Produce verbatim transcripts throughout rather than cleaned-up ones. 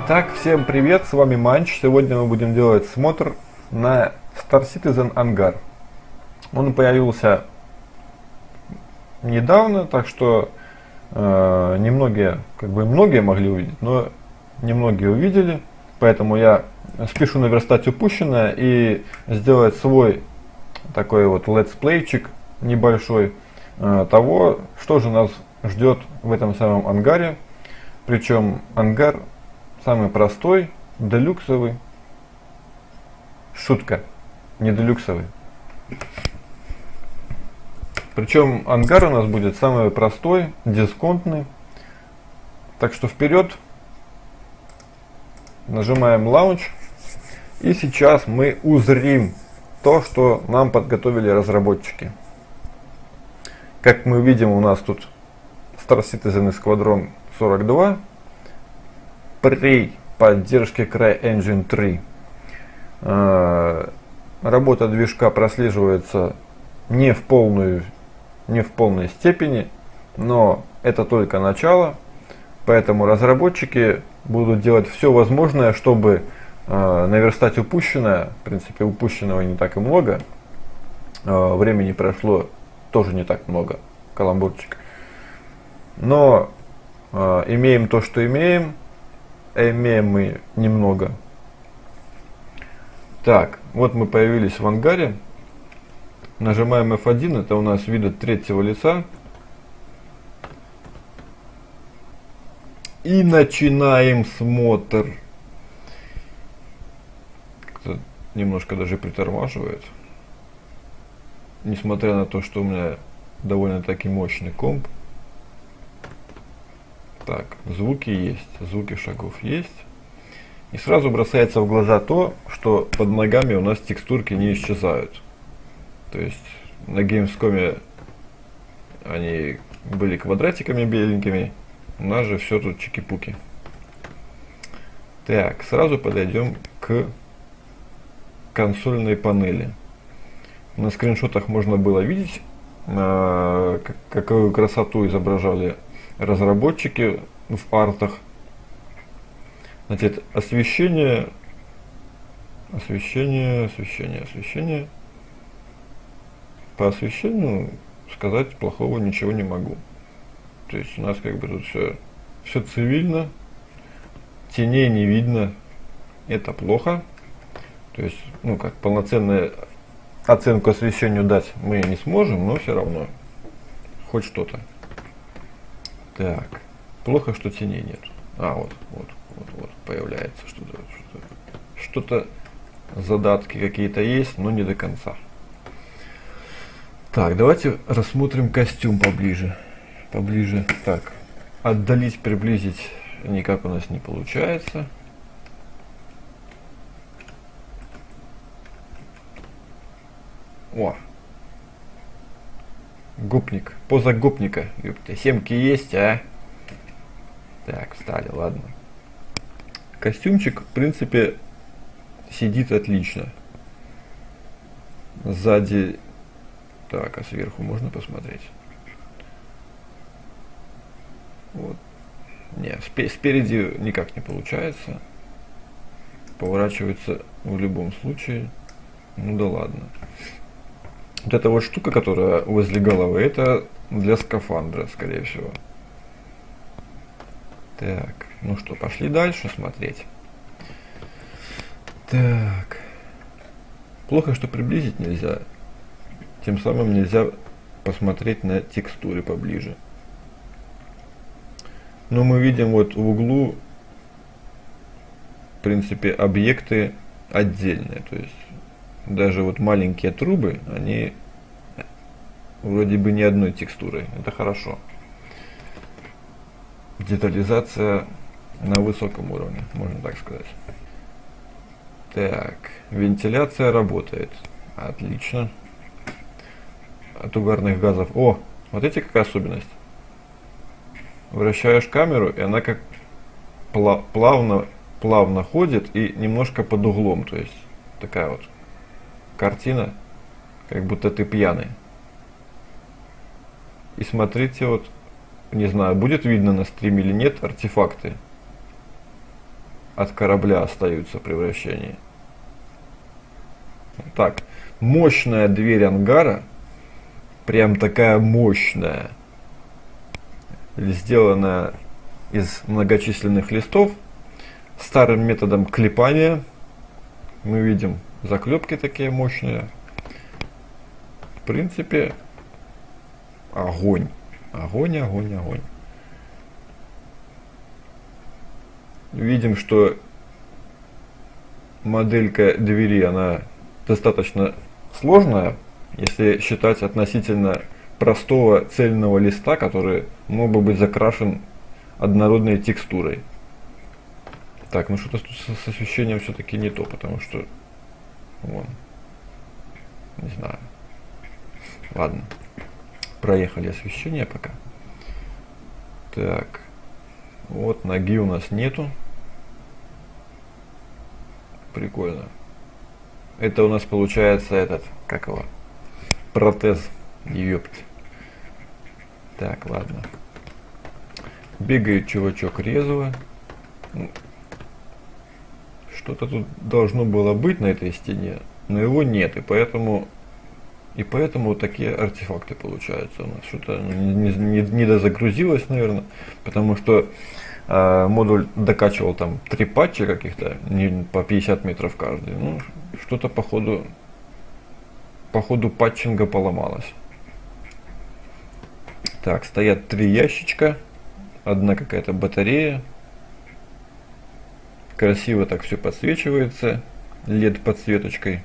Итак, всем привет, с вами Манч. Сегодня мы будем делать смотр на Star Citizen ангар. Он появился недавно, так что э, немногие, как бы многие могли увидеть, но немногие увидели. Поэтому я спешу наверстать упущенное и сделать свой такой вот летсплейчик небольшой э, того, что же нас ждет в этом самом ангаре. Причем ангар самый простой, делюксовый. Шутка, не делюксовый. Причем ангар у нас будет самый простой, дисконтный. Так что вперед. Нажимаем Launch. И сейчас мы узрим то, что нам подготовили разработчики. Как мы видим, у нас тут Star Citizen Squadron сорок два. При поддержке CryEngine три. Э, работа движка прослеживается не в полную, не в полной степени, но это только начало, поэтому разработчики будут делать все возможное, чтобы э, наверстать упущенное. В принципе, упущенного не так и много, э, времени прошло тоже не так много, каламбурчик. Но э, имеем то, что имеем. Имеем мы немного. Так, вот мы появились в ангаре. Нажимаем эф один, это у нас вид от третьего лица. И начинаем смотр. Как-то немножко даже притормаживает. Несмотря на то, что у меня довольно-таки мощный комп. Так, звуки есть, звуки шагов есть. И сразу бросается в глаза то, что под ногами у нас текстурки не исчезают. То есть на Gamescom они были квадратиками беленькими, у нас же все тут чики-пуки. Так, сразу подойдем к консольной панели. На скриншотах можно было видеть, какую красоту изображали разработчики в артах. Значит, освещение, освещение, освещение, освещение. По освещению сказать плохого ничего не могу. То есть у нас как бы тут все, все цивильно, теней не видно, это плохо. То есть, ну как полноценную оценку освещению дать мы не сможем, но все равно хоть что-то. Так, плохо, что теней нет. А, вот, вот, вот, вот, появляется что-то, что-то, что-то, задатки какие-то есть, но не до конца. Так, давайте рассмотрим костюм поближе. Поближе. Так, отдалить, приблизить никак у нас не получается. О! Гопник, поза гопника. Ёпта, семки есть, а? Так, встали, ладно. Костюмчик, в принципе, сидит отлично. Сзади. Так, а сверху можно посмотреть? Вот. Не, спереди никак не получается. Поворачивается в любом случае. Ну да ладно. Вот эта вот штука, которая возле головы, это для скафандра, скорее всего. Так, ну что, пошли дальше смотреть. Так. Плохо, что приблизить нельзя. Тем самым нельзя посмотреть на текстуры поближе. Но мы видим вот в углу, в принципе, объекты отдельные. То есть даже вот маленькие трубы, они вроде бы ни одной текстурой. Это хорошо. Детализация на высоком уровне, можно так сказать. Так, вентиляция работает. Отлично. От угарных газов. О, вот эти какая особенность. Вращаешь камеру, и она как плавно, плавно ходит и немножко под углом. То есть такая вот картина, как будто ты пьяный. И смотрите, вот, не знаю, будет видно на стриме или нет, артефакты. от корабля остаются при вращении. Так, мощная дверь ангара, прям такая мощная, сделана из многочисленных листов. Старым методом клепания. Мы видим заклепки такие мощные. В принципе, огонь. Огонь, огонь, огонь. Видим, что моделька двери, она достаточно сложная, если считать относительно простого цельного листа, который мог бы быть закрашен однородной текстурой. Так, ну что-то с освещением все-таки не то, потому что, вон, не знаю. Ладно, проехали освещение пока. Так, вот ноги у нас нету. Прикольно. Это у нас получается этот, как его, протез, ёпт. Так, ладно. Бегает чувачок резво. Что-то тут должно было быть на этой стене, но его нет, и поэтому и поэтому вот такие артефакты получаются у нас. Что-то не, не, не дозагрузилось, наверное, потому что э, модуль докачивал там три патча каких-то, не по пятьдесят метров каждый. Ну, что-то по ходу, по ходу патчинга поломалось. Так, стоят три ящичка, одна какая-то батарея. Красиво так все подсвечивается лед подсветочкой.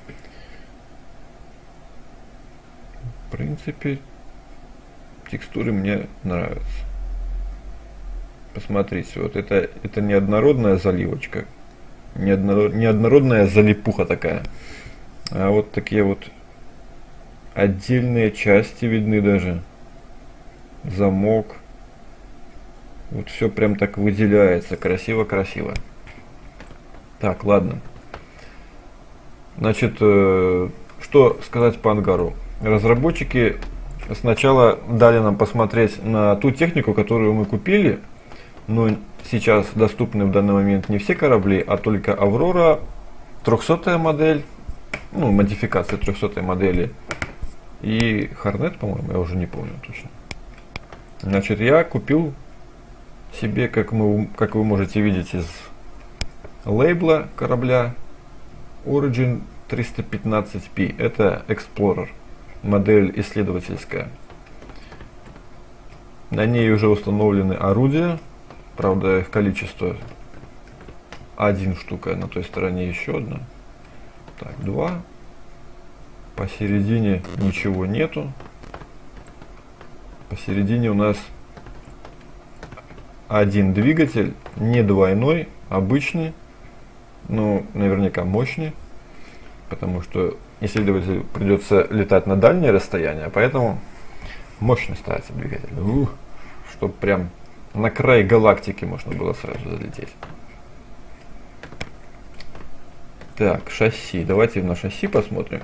В принципе, текстуры мне нравятся. Посмотрите, вот это, это неоднородная заливочка, неоднород, неоднородная залипуха такая, а вот такие вот отдельные части видны даже. Замок. Вот все прям так выделяется, красиво-красиво. Так, ладно. Значит, э, что сказать по ангару? Разработчики сначала дали нам посмотреть на ту технику, которую мы купили, но сейчас доступны в данный момент не все корабли, а только Аврора, трехсотая модель, ну, модификация трехсотой модели, и Hornet, по-моему, я уже не помню точно. Значит, я купил себе, как, мы, как вы можете видеть из лейбла корабля, Origin триста пятнадцать пи. Это Explorer, модель исследовательская. На ней уже установлены орудия, правда их количество один штука, на той стороне еще одна. Так, два. Посередине ничего нету. Посередине у нас один двигатель, не двойной, обычный, но наверняка мощный, потому что исследователю придется летать на дальние расстояния, поэтому мощный ставится двигатель, Ух, чтобы прям на край галактики можно было сразу залететь. Так, шасси. Давайте на шасси посмотрим.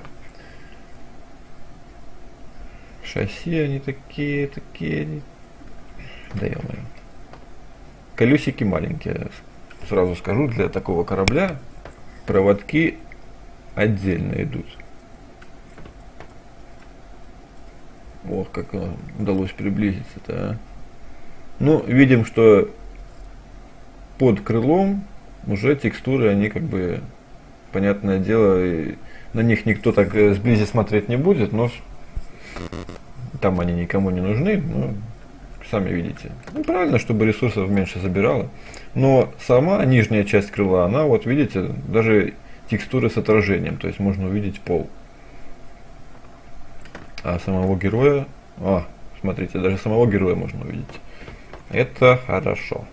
Шасси, они такие, такие. Да ё-моё. Колесики маленькие, сразу скажу, для такого корабля проводки отдельно идут. Ох, как удалось приблизиться-то, а. Ну, видим, что под крылом уже текстуры, они как бы, понятное дело, и на них никто так сблизи смотреть не будет, но там они никому не нужны, ну, сами видите. Ну, правильно, чтобы ресурсов меньше забирало. Но сама нижняя часть крыла, она, вот видите, даже текстуры с отражением, то есть можно увидеть пол. А самого героя, а, смотрите, даже самого героя можно увидеть. Это хорошо.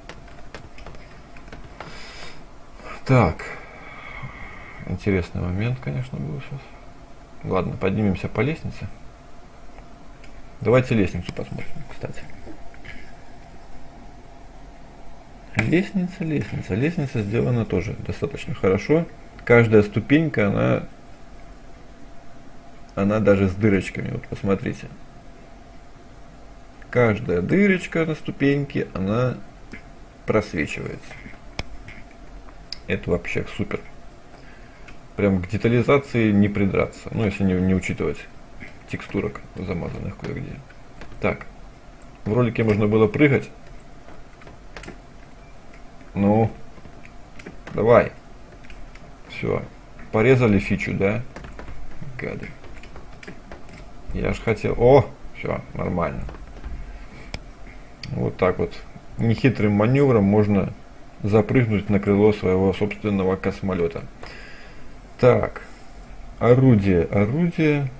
Так, интересный момент, конечно, был сейчас. Ладно, поднимемся по лестнице. Давайте лестницу посмотрим, кстати. Лестница, лестница. Лестница сделана тоже достаточно хорошо. Каждая ступенька, она, она даже с дырочками. Вот посмотрите. Каждая дырочка на ступеньке, она просвечивается. это вообще супер. Прям к детализации не придраться. Ну, если не, не учитывать текстурок, замазанных кое-где. Так. В ролике можно было прыгать. Ну. Давай. Все. Порезали фичу, да? Гады. Я ж хотел... О! Все, нормально. Вот так вот. Нехитрым маневром можно запрыгнуть на крыло своего собственного космолета. Так. Орудие. Орудие.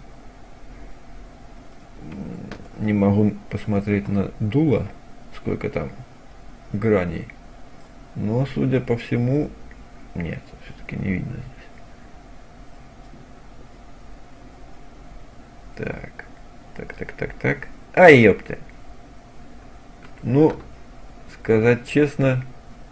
Не могу посмотреть на дуло. Сколько там граней. Но, судя по всему... Нет, все-таки не видно здесь. Так. Так, так, так, так. Ай, ёпта. Ну, сказать честно,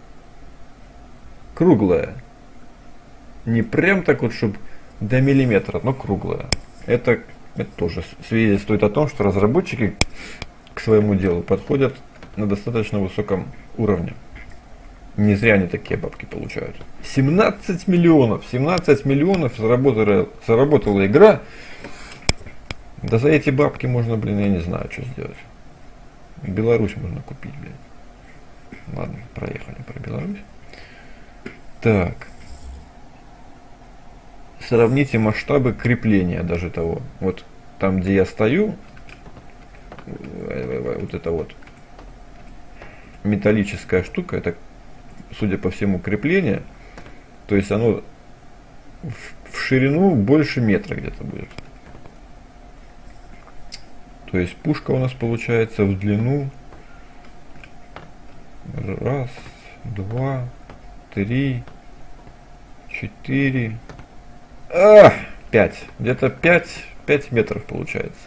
круглая. Не прям так вот, чтобы до миллиметра, но круглая. Это, это тоже свидетельствует о том, что разработчики к своему делу подходят на достаточно высоком уровне. Не зря они такие бабки получают. семнадцать миллионов. семнадцать миллионов заработала, заработала игра. Да за эти бабки можно, блин, я не знаю, что сделать. Беларусь можно купить, блин. Ладно, проехали про Беларусь. Так. Сравните масштабы крепления даже того. Вот там, где я стою, вот это вот металлическая штука, это, судя по всему, крепление. То есть оно в, в ширину больше метра где-то будет. То есть пушка у нас получается в длину раз, два, три, четыре, а, пять. Где-то пять, пять метров получается.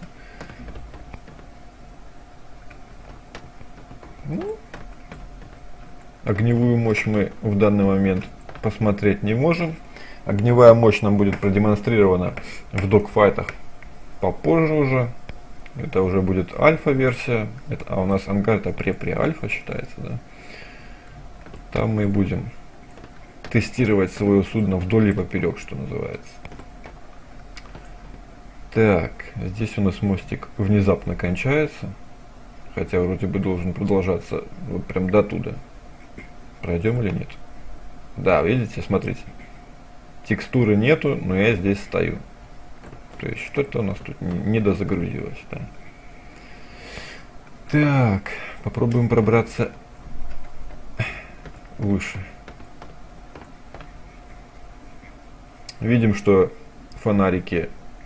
Ну, огневую мощь мы в данный момент посмотреть не можем. Огневая мощь нам будет продемонстрирована в догфайтах попозже уже. Это уже будет альфа-версия. А у нас ангар это пре-пре-альфа считается, да? Там мы будем тестировать свое судно вдоль и поперек, что называется. Так, здесь у нас мостик внезапно кончается. Хотя вроде бы должен продолжаться вот прям до туда. Пройдем или нет? Да, видите, смотрите. Текстуры нету, но я здесь стою. То есть что-то у нас тут не дозагрузилось, да. Так, попробуем пробраться выше. Видим, что фонарики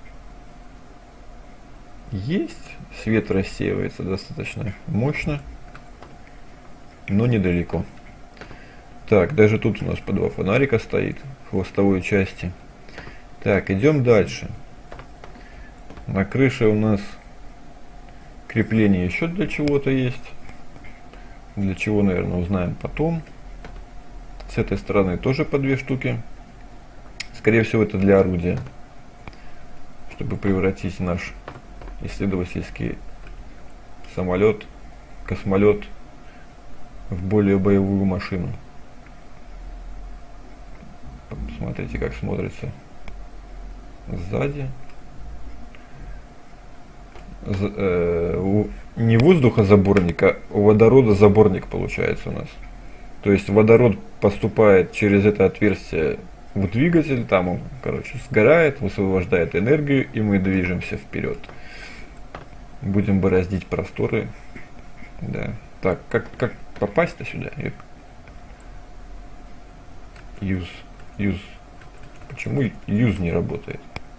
есть. Свет рассеивается достаточно мощно, но недалеко. Так, даже тут у нас по два фонарика стоит в хвостовой части. Так, идем дальше. На крыше у нас крепление еще для чего-то есть. Для чего, наверное, узнаем потом. С этой стороны тоже по две штуки. Скорее всего, это для орудия. Чтобы превратить наш исследовательский самолет, космолет в более боевую машину. Посмотрите, как смотрится сзади. Не воздухозаборник, а водородозаборник получается у нас. То есть водород поступает через это отверстие в двигатель, там он, короче, сгорает, высвобождает энергию, и мы движемся вперед. Будем бороздить просторы. Да. Так, как, как попасть-то сюда? Use. Use. Почему use не работает?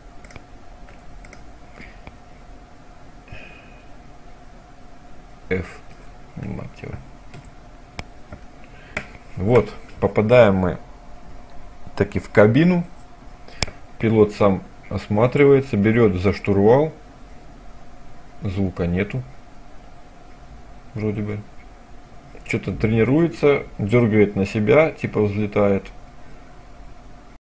F. Мать его. Вот, попадаем мы таки в кабину. Пилот сам осматривается, берет за штурвал. Звука нету. Вроде бы. Что-то тренируется, дергает на себя, типа взлетает.